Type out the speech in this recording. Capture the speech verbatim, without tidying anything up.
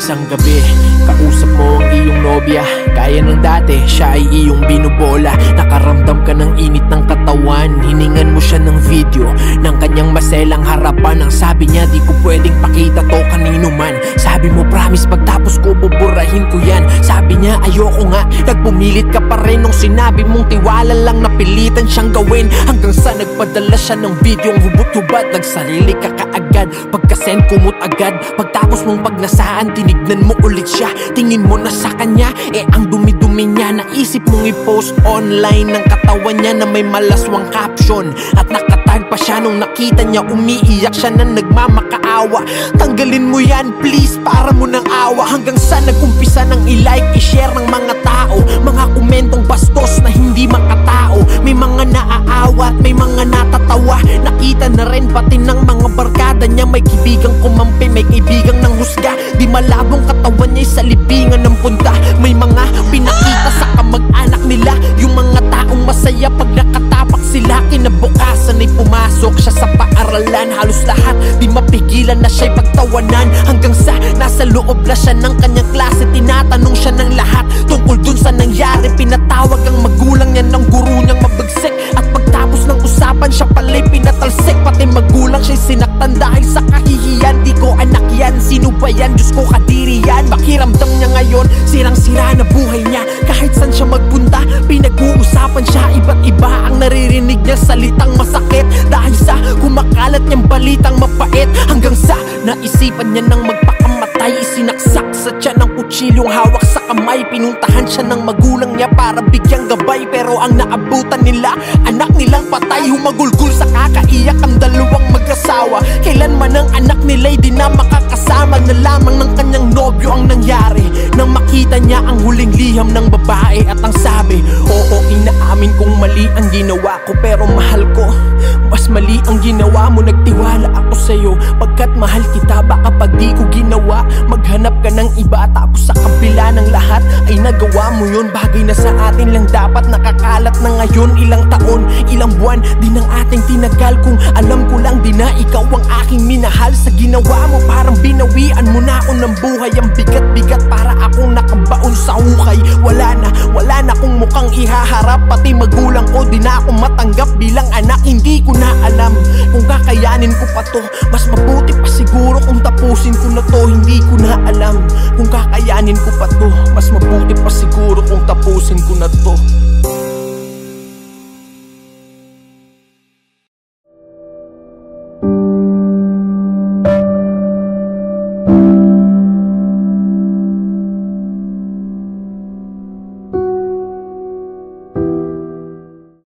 Isang gabi, kausap mo ang iyong nobya. Gaya ng dati, siya ay iyong binubola. Nakaramdam ka ng init ng katawan. Hiningan mo siya ng video ng kanyang maselang harapan. Ang sabi niya, di ko pwedeng pakita to kanino man. Sabi mo, promise pagtapos ko buburahin ko yan. Sabi niya, ayoko nga. Nagpumilit ka pa rin nung sinabi mong tiwala lang, napilitan siyang gawin. Hanggang sa nagpadala siya ng video ang hubot-hubad. Nagsarili ka kaagad, pagkasend kumot agad. Pagtapos mong pagnasaan, tinignan mo ulit siya. Tingin mo na sa kanya, eh ang dumi-dumi niya. Naisip mong i-post online ng katawan niya na may malaswang caption. At nakatag pa siya nung nakita niya umiiyak siya na nagmamakaawa. Tanggalin mo yan please, para mo ng awa. Hanggang sa nag-umpisa ng i-like, i-share ng mga tao. Mga komentong bastos na hindi makatao. May mga naaawa at may mga natatawa. Nakita na rin pati ng mga barkada niya. May kaibigang kumampi, may kaibigang nang husga. Di malabong katawan niya'y sa libingan ng punta. May mga pinakita sa kamag-anak nila. Yung mga taong masaya pag nakatapak sila. Kinabukasan ay pumasok siya sa paaralan. Halos lahat di mapigilan na siya'y pagtawanan. Hanggang sa nasa loob na siya ng kanyang klase. Tinatanong siya ng lahat tungkol dun sa nangyari. Pinatawag ang magulang niya ng guro niyang mabagsik. At pagtapos ng usapan siya pala'y pinatalsik. Pati magulang siya'y sinaktan dahil sa kahihiyan. Di ko anak yan, sino ba yan? Diyos ko kadiri yan. Pakiramdam niya ngayon, sirang-sira na buhay niya. Kahit saan siya magpunta, pinag-uusapan siya. Iba't iba ang naririnig niya, salitang masakit. Dahil sa kumakalat niyang balitang mapait. Hanggang sa naisipan niya nang magpakamatay. Isinaksak sa tiyan ng kutsilyong hawak sa kamay. Pinuntahan siya ng magulang niya para bigyang gabay. Pero ang naabutan nila, anak nilang patay. Humagulgul sa kakaiyak ang dalawang mag-asawa. Kailanman ang anak nila'y di na makakasama. Na lamang ng kanyang nobyo ang nangyari nang makita niya ang huling liham ng babae. At ang sabi, oo, inaamin kong mali ang ginawa ko. Pero mahal ko, mas mali ang ginawa mo. Nagtiwala ako sa'yo pagkat mahal kita. Baka pag di ko ginawa, maghanap ka ng iba. Tapos sa kabila ng lahat ay nagawa mo yun. Bagay na sa atin lang dapat nakakalat na ngayon. Ilang taon, ilang buwan din ang ating tinagal. Kung alam ko lang di na ikaw ang aking minahal. Sa ginawa mo parang binawian mo na ako ng buhay. Ang bigat-bigat para akong nakabaon sa hukay. Wala na, wala na kung mukhang ihaharap. Pati magulang ko di na ako matanggap bilang anak. Hindi ko na alam kung kakayanin ko pa to. Mas mabuti pa siguro kung tapusin ko na to. Hindi ko na alam kung kakayanin ko pa to. Mas mabuti pa siguro kung tapusin ko na to.